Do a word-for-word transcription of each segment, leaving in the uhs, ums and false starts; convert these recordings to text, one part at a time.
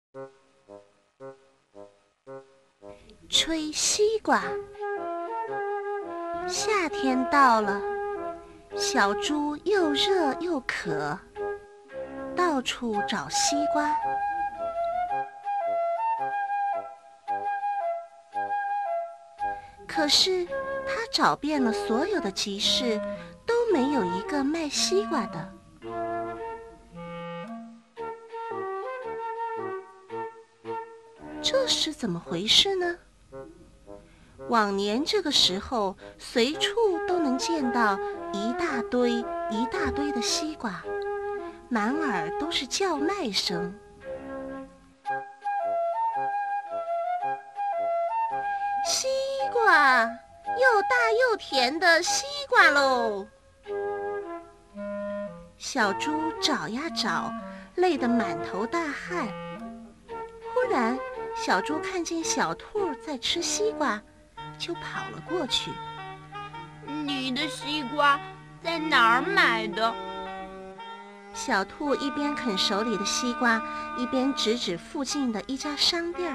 吹西瓜。夏天到了，小猪又热又渴，到处找西瓜。可是他找遍了所有的集市，都没有一个卖西瓜的。这是怎么回事呢？往年这个时候，随处都能见到一大堆一大堆的西瓜，满耳都是叫卖声。西瓜，又大又甜的西瓜喽！小猪找呀找，累得满头大汗。忽然，小猪看见小兔在吃西瓜，就跑了过去。 你的西瓜在哪儿买的？ 小兔一边啃手里的西瓜，一边指指附近的一家商店。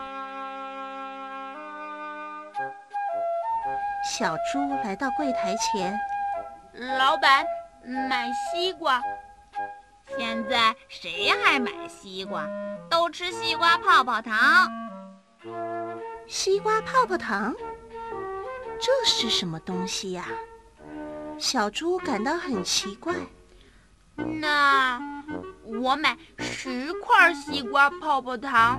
小猪来到柜台前， 老板，买西瓜。现在谁还买西瓜？都吃西瓜泡泡糖。 西瓜泡泡糖？这是什么东西呀？小猪感到很奇怪。 那我买十块西瓜泡泡糖。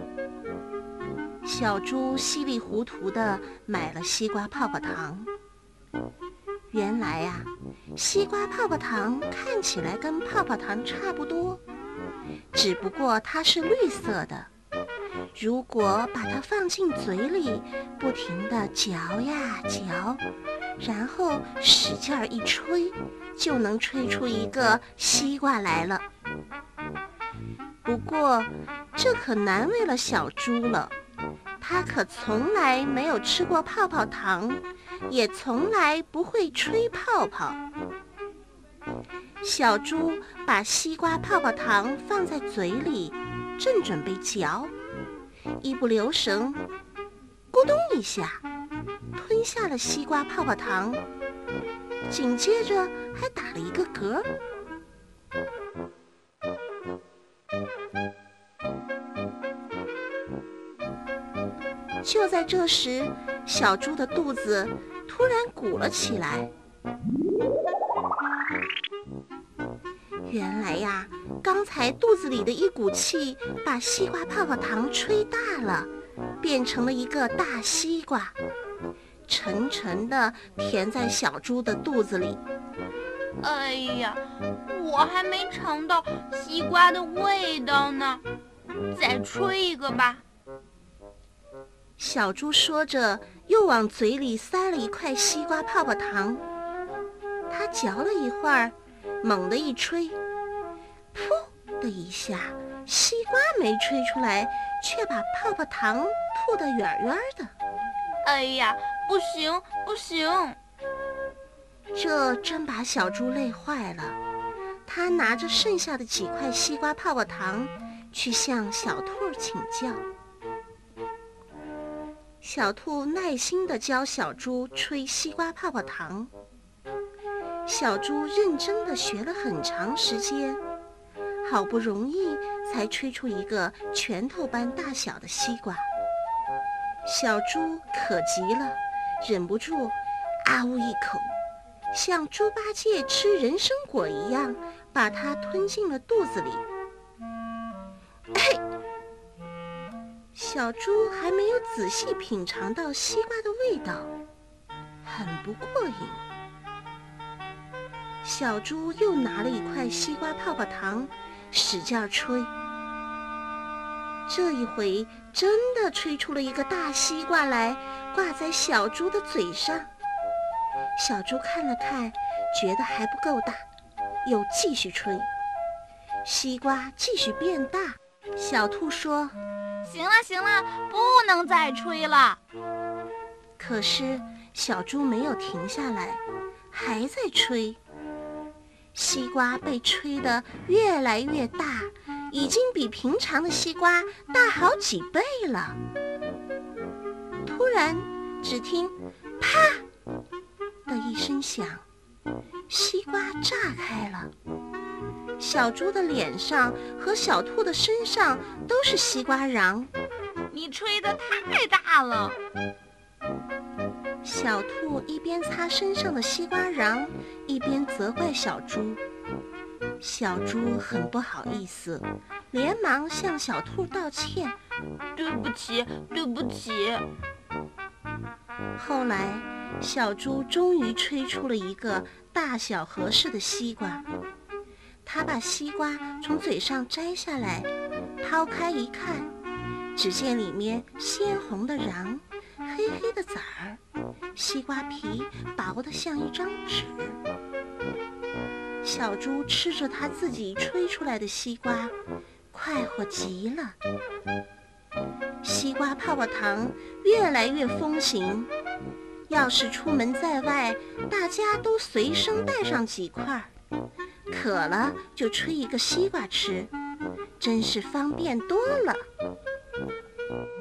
小猪稀里糊涂地买了西瓜泡泡糖。原来呀、啊，西瓜泡泡糖看起来跟泡泡糖差不多，只不过它是绿色的。如果把它放进嘴里，不停地嚼呀嚼，然后使劲儿一吹，就能吹出一个西瓜来了。不过，这可难为了小猪了。他可从来没有吃过泡泡糖，也从来不会吹泡泡。小猪把西瓜泡泡糖放在嘴里，正准备嚼，一不留神，咕咚一下，吞下了西瓜泡泡糖，紧接着还打了一个嗝。就在这时，小猪的肚子突然鼓了起来。原来呀，刚才肚子里的一股气把西瓜泡泡糖吹大了，变成了一个大西瓜，沉沉地填在小猪的肚子里。 哎呀，我还没尝到西瓜的味道呢，再吹一个吧。 小猪说着，又往嘴里塞了一块西瓜泡泡糖。他嚼了一会儿，猛地一吹，噗的一下，西瓜没吹出来，却把泡泡糖吐得远远的。 哎呀，不行不行！ 这真把小猪累坏了。他拿着剩下的几块西瓜泡泡糖，去向小兔请教。小兔耐心地教小猪吹西瓜泡泡糖。小猪认真地学了很长时间，好不容易才吹出一个拳头般大小的西瓜。小猪渴极了，忍不住啊呜一口，像猪八戒吃人参果一样，把它吞进了肚子里。嘿，小猪还没有仔细品尝到西瓜的味道，很不过瘾。小猪又拿了一块西瓜泡泡糖，使劲吹。这一回真的吹出了一个大西瓜来，挂在小猪的嘴上。小猪看了看，觉得还不够大，又继续吹。西瓜继续变大。小兔说： 行了行了，不能再吹了。 可是小猪没有停下来，还在吹。西瓜被吹得越来越大， 已经比平常的西瓜大好几倍了。突然，只听“啪”的一声响，西瓜炸开了。小猪的脸上和小兔的身上都是西瓜瓤。 你吹得太大了！ 小兔一边擦身上的西瓜瓤，一边责怪小猪。小猪很不好意思，连忙向小兔道歉：“ 对不起，对不起。” 后来，小猪终于吹出了一个大小合适的西瓜。他把西瓜从嘴上摘下来，抛开一看，只见里面鲜红的瓤，黑黑的籽儿，西瓜皮薄得像一张纸。小猪吃着他自己吹出来的西瓜，快活极了。西瓜泡泡糖越来越风行，要是出门在外，大家都随身带上几块，渴了就吹一个西瓜吃，真是方便多了。